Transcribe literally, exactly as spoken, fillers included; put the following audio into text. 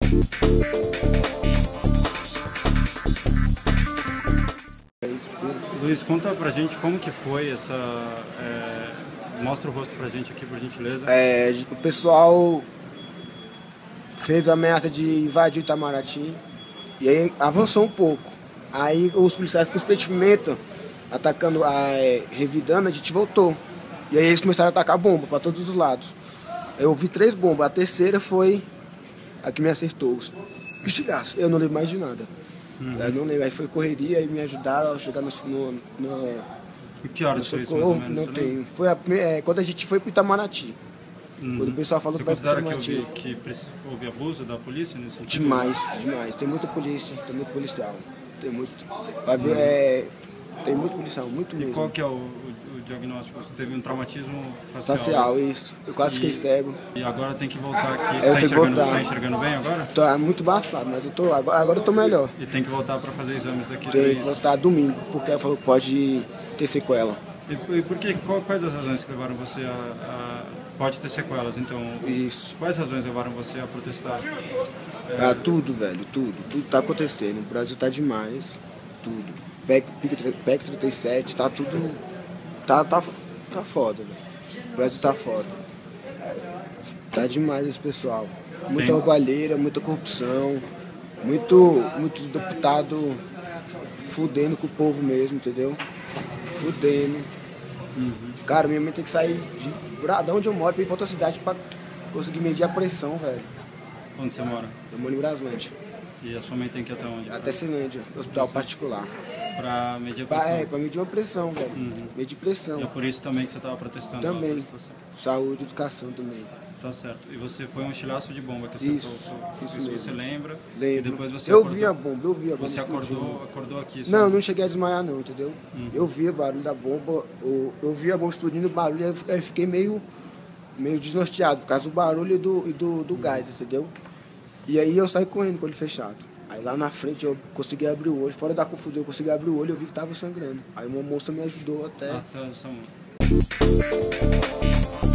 Luiz, conta pra gente como que foi essa... É, mostra o rosto pra gente aqui, por gentileza. É, o pessoal fez a ameaça de invadir o Itamaraty e aí avançou um pouco. Aí os policiais com os peitos de pimenta atacando, é, revidando, a gente voltou. E aí eles começaram a atacar bomba pra todos os lados. Eu vi três bombas, a terceira foi a que me acertou. Estilhaço, eu não lembro mais de nada. Uhum. Eu não lembro, aí foi correria e me ajudaram a chegar no, no, no, E que horas no foi isso, mais ou socorro. menos? Não Você tem. Foi a, é, quando a gente foi pro Itamaraty. Uhum. Quando o pessoal falou Você que vai pro considera que Itamaraty. houve, que preci- houve abuso da polícia nesse sentido? Demais, demais. Tem muita polícia, tem muito policial. Tem muito. Vai ver, é, tem muito policial, muito E mesmo. qual que é o, o, o diagnóstico? Você teve um traumatismo facial? Facial, isso. Eu quase fiquei E- cego. E agora tem que voltar aqui. Eu Tá tenho que enxergando, voltar. tá enxergando bem agora? Tô é muito embaçado, mas eu tô, agora, agora eu tô melhor. E tem que voltar para fazer exames daqui Tenho que três. voltar domingo, porque ela falou que pode ter sequela. E, e por que? Qual, quais as razões que levaram você a, a... Pode ter sequelas, então... Isso. Quais razões levaram você a protestar? Ah, tudo, velho, tudo. Tudo tá acontecendo. O Brasil tá demais. Tudo. P E C trinta e sete, tá tudo. Tá, tá, tá foda, velho. O Brasil tá foda. Tá demais esse pessoal. Muita Tem- roubalheira, muita corrupção. Muito, muito deputado fudendo com o povo mesmo, entendeu? Fudendo. Uhum. Cara, minha mãe tem que sair de, da onde eu moro pra ir pra outra cidade pra conseguir medir a pressão, velho. Onde você mora? Eu moro em Braslândia. E a sua mãe tem que ir até onde? Até Ceilândia, hospital particular. Pra medir a Pra, pressão. é, pra medir uma pressão, velho. Uhum. Medir E é pressão. por isso também que você estava protestando? Também. pela prestação. Saúde, educação também. Tá certo. E você foi um estilhaço de bomba que Isso, você falou. isso Isso mesmo. você lembra? Lembro. E depois você eu acordou, vi a bomba, eu vi a bomba. Você explodindo. acordou, acordou aqui? só? Não, não cheguei a desmaiar não, entendeu? Uhum. Eu vi o barulho da bomba, eu, eu vi a bomba explodindo, o barulho, aí eu- aí eu fiquei meio, meio desnorteado, por causa do barulho e do, e do, do gás, entendeu? E aí eu saí correndo com o olho fechado. Aí lá na frente eu consegui abrir o olho, fora da confusão eu consegui abrir o olho e eu vi que tava sangrando. Aí uma moça me ajudou até. Ah, tá, são...